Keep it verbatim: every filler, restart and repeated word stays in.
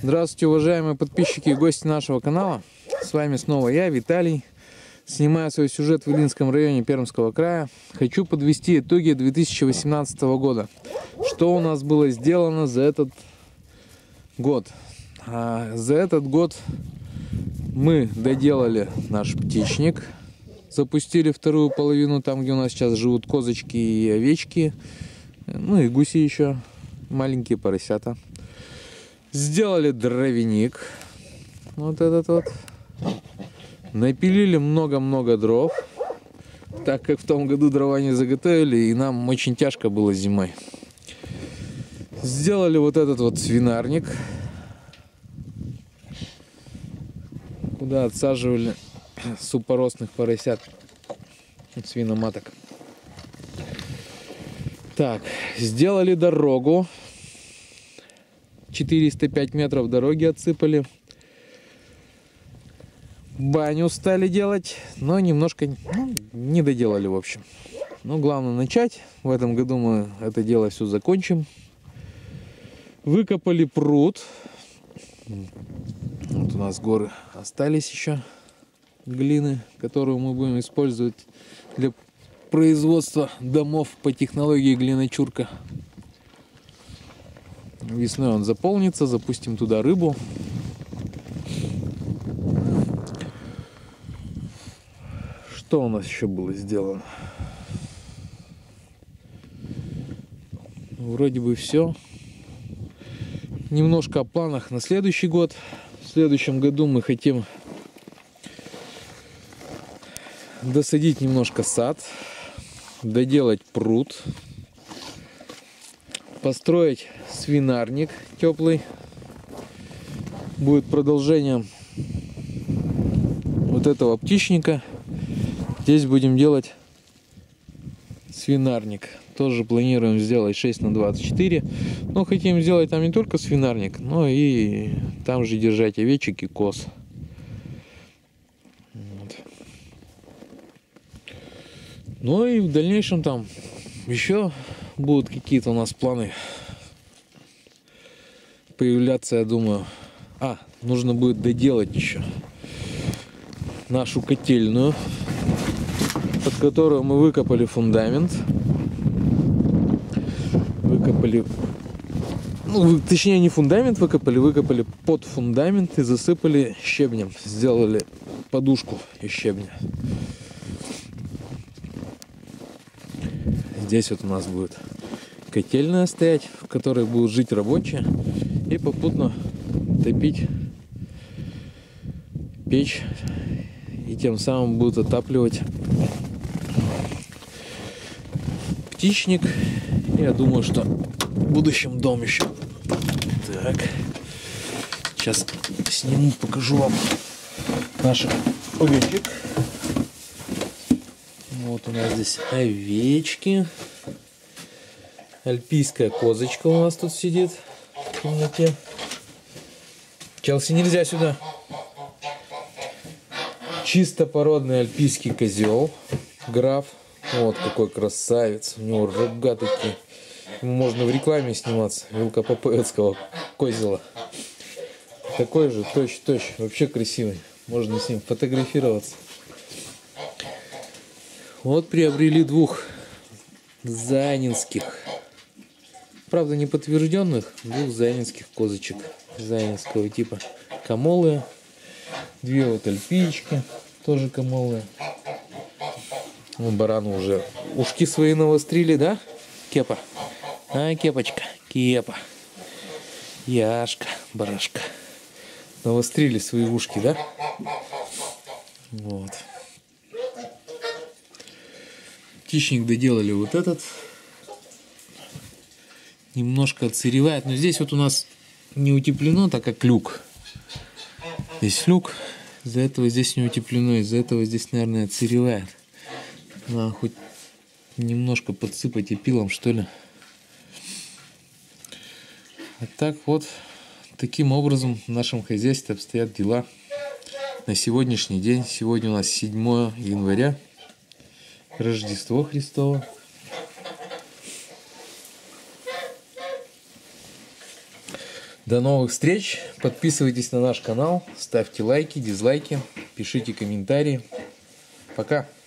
Здравствуйте, уважаемые подписчики и гости нашего канала. С вами снова я, Виталий. Снимаю свой сюжет в Илинском районе Пермского края. Хочу подвести итоги две тысячи восемнадцатого года. Что у нас было сделано за этот год? А за этот год мы доделали наш птичник. Запустили вторую половину, там, где у нас сейчас живут козочки и овечки. Ну и гуси еще, маленькие поросята. Сделали дровяник, вот этот вот. Напилили много-много дров, так как в том году дрова не заготовили, и нам очень тяжко было зимой. Сделали вот этот вот свинарник, куда отсаживали супоросных поросят, свиноматок. Так, сделали дорогу. четыреста пять метров дороги отсыпали. Баню стали делать, но немножко ну, не доделали, в общем. Но главное начать. В этом году мы это дело все закончим. Выкопали пруд. Вот у нас горы остались еще глины, которую мы будем использовать для производства домов по технологии глиночурка. Весной он заполнится, запустим туда рыбу. Что у нас еще было сделано? Вроде бы все. Немножко о планах на следующий год. В следующем году мы хотим досадить немножко сад, доделать пруд, построить свинарник теплый. Будет продолжением вот этого птичника. Здесь будем делать свинарник. Тоже планируем сделать шесть на двадцать четыре. Но хотим сделать там не только свинарник, но и там же держать овечек и коз. Вот. Ну и в дальнейшем там еще будут какие-то у нас планы появляться, я думаю. А, нужно будет доделать еще нашу котельную, под которую мы выкопали фундамент. Выкопали, ну, точнее не фундамент выкопали, выкопали под фундамент и засыпали щебнем. Сделали подушку из щебня. Здесь вот у нас будет котельная стоять, в которой будут жить рабочие, и попутно топить печь, и тем самым будут отапливать птичник. Я думаю, что в будущем дом еще. Так, сейчас сниму, покажу вам наших овечек. Вот у нас здесь овечки. Альпийская козочка у нас тут сидит в комнате. Челси, нельзя сюда. Чистопородный альпийский козел, граф. Вот какой красавец. У него рога такие. Ему можно в рекламе сниматься. Велкопоповецкого козела. Такой же, точь-точь. Вообще красивый. Можно с ним фотографироваться. Вот приобрели двух заинских, правда не подтвержденных, двух заинских козочек заинского типа. Камолы. Две вот альпиечки, тоже камолы. Ну, барану уже ушки свои навострили, да, Кепа? А, Кепочка, Кепа. Яшка, барашка. Навострили свои ушки, да? Вот. Птичник доделали вот этот. Немножко отсыревает. Но здесь вот у нас не утеплено, так как люк. Здесь люк. Из-за этого здесь не утеплено. Из-за этого здесь, наверное, отсыревает. Надо хоть немножко подсыпать опилом, что ли. А так вот, таким образом в нашем хозяйстве обстоят дела на сегодняшний день. Сегодня у нас седьмое января. Рождество Христово. До новых встреч. Подписывайтесь на наш канал, ставьте лайки, дизлайки, пишите комментарии. Пока.